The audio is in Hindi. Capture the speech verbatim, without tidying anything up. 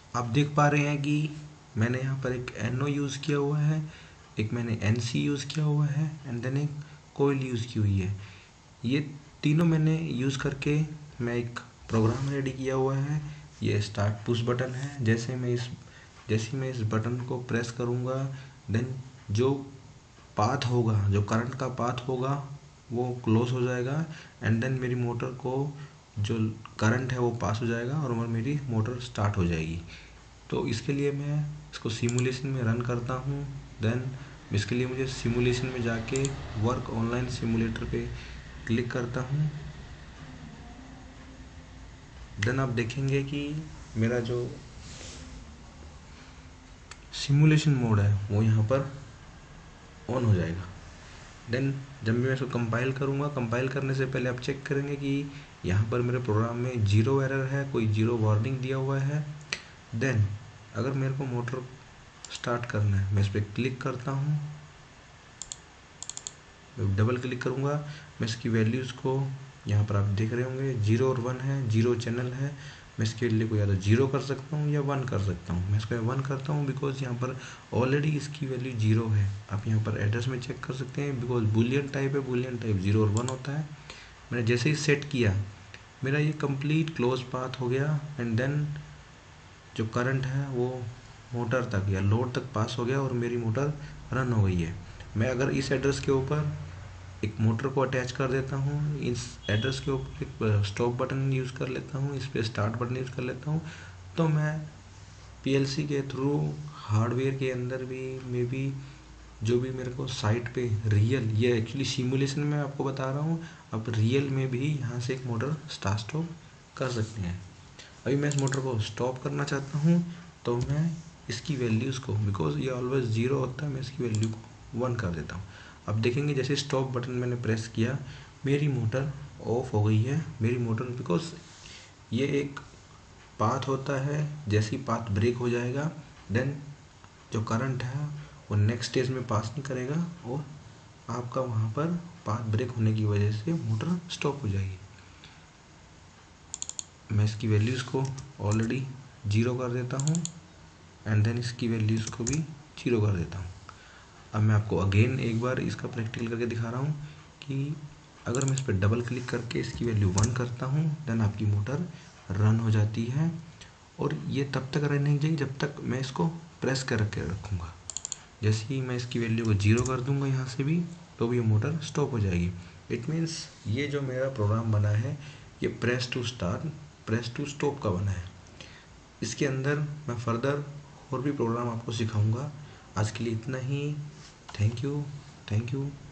आप देख पा रहे हैं कि मैंने यहाँ पर एक एन ओ यूज़ किया हुआ है, एक मैंने एन सी यूज़ किया हुआ है एंड देन एक कोयल यूज़ की हुई है। ये तीनों मैंने यूज़ करके मैं एक प्रोग्राम रेडी किया हुआ है। ये स्टार्ट पुश बटन है। जैसे मैं इस जैसे मैं इस बटन को प्रेस करूँगा, देन जो पाथ होगा, जो करंट का पाथ होगा वो क्लोज हो जाएगा एंड देन मेरी मोटर को जो करंट है वो पास हो जाएगा और मेरी मोटर स्टार्ट हो जाएगी। तो इसके लिए मैं इसको सिमुलेशन में रन करता हूँ। देन इसके लिए मुझे सिमुलेशन में जाके वर्क ऑनलाइन सिमुलेटर पे क्लिक करता हूँ। देन आप देखेंगे कि मेरा जो सिमुलेशन मोड है वो यहाँ पर ऑन हो जाएगा। देन जब मैं इसको कंपाइल करूँगा, कंपाइल करने से पहले आप चेक करेंगे कि यहाँ पर मेरे प्रोग्राम में जीरो एरर है, कोई जीरो वार्निंग दिया हुआ है। देन अगर मेरे को मोटर स्टार्ट करना है, मैं इस पर क्लिक करता हूँ, डबल क्लिक करूँगा, मैं इसकी वैल्यूज़ को यहाँ पर आप देख रहे होंगे जीरो और वन है, जीरो चैनल है। मैं इसके वैल्यू को या तो जीरो कर सकता हूँ या वन कर सकता हूँ। मैं इसको वन करता हूँ बिकॉज यहाँ पर ऑलरेडी इसकी वैल्यू जीरो है। आप यहाँ पर एड्रेस में चेक कर सकते हैं बिकॉज बुलियन टाइप है, बुलियन टाइप जीरो और वन होता है। मैंने जैसे ही सेट किया मेरा ये कंप्लीट क्लोज पाथ हो गया एंड देन जो करंट है वो मोटर तक या लोड तक पास हो गया और मेरी मोटर रन हो गई है। मैं अगर इस एड्रेस के ऊपर एक मोटर को अटैच कर देता हूँ, इस एड्रेस के ऊपर एक स्टॉप बटन यूज़ कर लेता हूँ, इस पर स्टार्ट बटन यूज़ कर लेता हूँ, तो मैं पीएलसी के थ्रू हार्डवेयर के अंदर भी मे बी जो भी मेरे को साइट पे रियल, ये एक्चुअली सिमुलेशन में आपको बता रहा हूँ, आप रियल में भी यहाँ से एक मोटर स्टार्ट स्टॉप कर सकते हैं। अभी मैं इस मोटर को स्टॉप करना चाहता हूँ तो मैं इसकी वैल्यूज़ को, बिकॉज ये ऑलवेज ज़ीरो होता है, मैं इसकी वैल्यू को वन कर देता हूँ। अब देखेंगे जैसे स्टॉप बटन मैंने प्रेस किया मेरी मोटर ऑफ हो गई है। मेरी मोटर, बिकॉज ये एक पाथ होता है, जैसे ही पाथ ब्रेक हो जाएगा देन जो करंट है वो नेक्स्ट स्टेज में पास नहीं करेगा और आपका वहाँ पर पाथ ब्रेक होने की वजह से मोटर स्टॉप हो जाएगी। मैं इसकी वैल्यूज़ को ऑलरेडी जीरो कर देता हूँ एंड देन इसकी वैल्यूज़ को भी जीरो कर देता हूँ। अब मैं आपको अगेन एक बार इसका प्रैक्टिकल करके दिखा रहा हूँ कि अगर मैं इस पर डबल क्लिक करके इसकी वैल्यू वन करता हूँ देन आपकी मोटर रन हो जाती है। और ये तब तक रन नहीं जाएगी जब तक मैं इसको प्रेस कर के रखूँगा। जैसे ही मैं इसकी वैल्यू को जीरो कर दूँगा यहाँ से भी तो भी ये मोटर स्टॉप हो जाएगी। इट मीन्स ये जो मेरा प्रोग्राम बना है ये press to start, press to stop का बना है। इसके अंदर मैं फर्दर और भी प्रोग्राम आपको सिखाऊंगा। आज के लिए इतना ही। Thank you, thank you.